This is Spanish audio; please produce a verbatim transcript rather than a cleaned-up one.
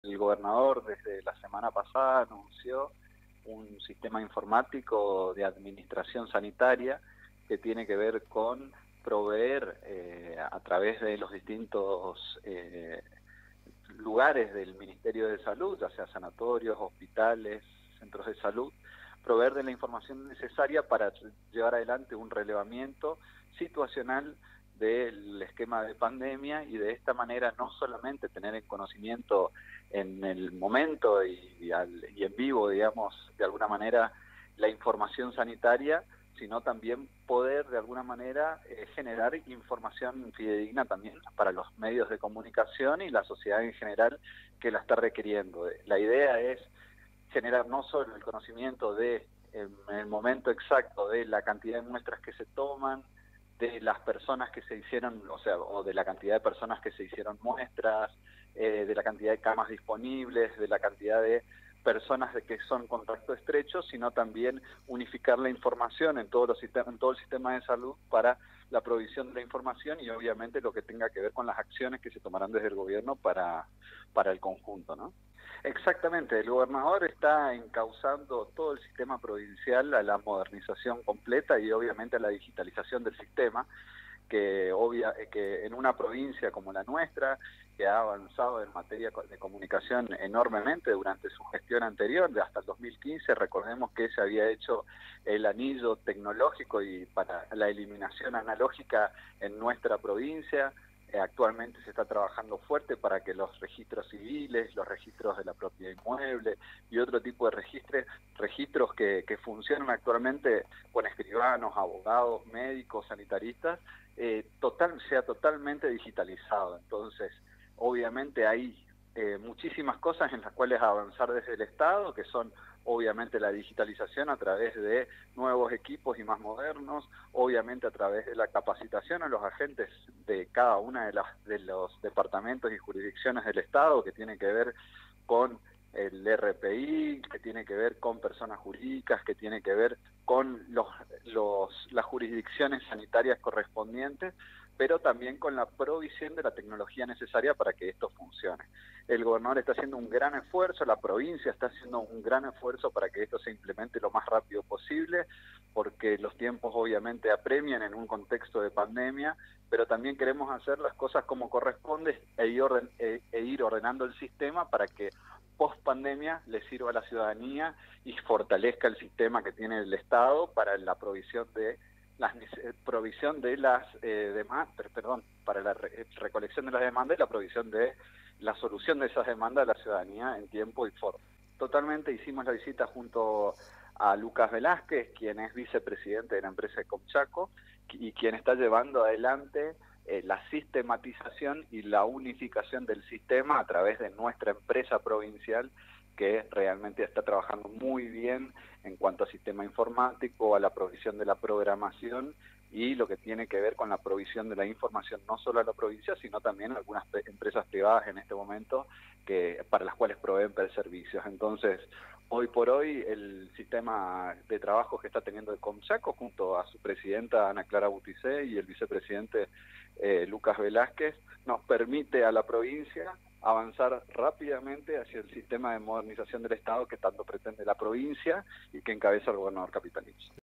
El gobernador desde la semana pasada anunció un sistema informático de administración sanitaria que tiene que ver con proveer eh, a través de los distintos eh, lugares del Ministerio de Salud, ya sea sanatorios, hospitales, centros de salud, proveer de la información necesaria para llevar adelante un relevamiento situacional del esquema de pandemia y de esta manera no solamente tener el conocimiento en el momento y, y, al, y en vivo, digamos, de alguna manera la información sanitaria, sino también poder de alguna manera eh, generar información fidedigna también para los medios de comunicación y la sociedad en general que la está requiriendo. La idea es generar no solo el conocimiento de en el momento exacto de la cantidad de muestras que se toman, de las personas que se hicieron, o sea, o de la cantidad de personas que se hicieron muestras, eh, de la cantidad de camas disponibles, de la cantidad de personas de que son contacto estrecho, sino también unificar la información en, todos los sistemas, en todo el sistema de salud para la provisión de la información y obviamente lo que tenga que ver con las acciones que se tomarán desde el gobierno para, para el conjunto, ¿no? Exactamente, el gobernador está encauzando todo el sistema provincial a la modernización completa y obviamente a la digitalización del sistema, que, obvia, que en una provincia como la nuestra, que ha avanzado en materia de comunicación enormemente durante su gestión anterior, de hasta el dos mil quince, recordemos que se había hecho el anillo tecnológico y para la eliminación analógica en nuestra provincia. Actualmente se está trabajando fuerte para que los registros civiles, los registros de la propiedad inmueble y otro tipo de registros, registros que, que funcionan actualmente con escribanos, abogados, médicos, sanitaristas, eh, total, sea totalmente digitalizado. Entonces, obviamente hay eh, muchísimas cosas en las cuales avanzar desde el Estado, que son obviamente la digitalización a través de nuevos equipos y más modernos, obviamente a través de la capacitación a los agentes de cada una de, las, de los departamentos y jurisdicciones del Estado, que tiene que ver con el R P I, que tiene que ver con personas jurídicas, que tiene que ver con los, los, las jurisdicciones sanitarias correspondientes, pero también con la provisión de la tecnología necesaria para que esto funcione. El gobernador está haciendo un gran esfuerzo, la provincia está haciendo un gran esfuerzo para que esto se implemente lo más rápido posible, porque los tiempos obviamente apremian en un contexto de pandemia, pero también queremos hacer las cosas como corresponde e ir, orden, e, e ir ordenando el sistema para que post pandemia le sirva a la ciudadanía y fortalezca el sistema que tiene el Estado para la provisión de la provisión de las eh, demandas, perdón, para la re recolección de las demandas y la provisión de la solución de esas demandas a la ciudadanía en tiempo y forma. Totalmente hicimos la visita junto a Lucas Velázquez, quien es vicepresidente de la empresa de Comchaco y quien está llevando adelante eh, la sistematización y la unificación del sistema a través de nuestra empresa provincial, que realmente está trabajando muy bien en cuanto a sistema informático, a la provisión de la programación y lo que tiene que ver con la provisión de la información no solo a la provincia, sino también a algunas empresas privadas en este momento que para las cuales proveen servicios. Entonces, hoy por hoy, el sistema de trabajo que está teniendo el Comchaco junto a su presidenta Ana Clara Buticé y el vicepresidente eh, Lucas Velázquez nos permite a la provincia avanzar rápidamente hacia el sistema de modernización del Estado que tanto pretende la provincia y que encabeza el gobernador capitalino.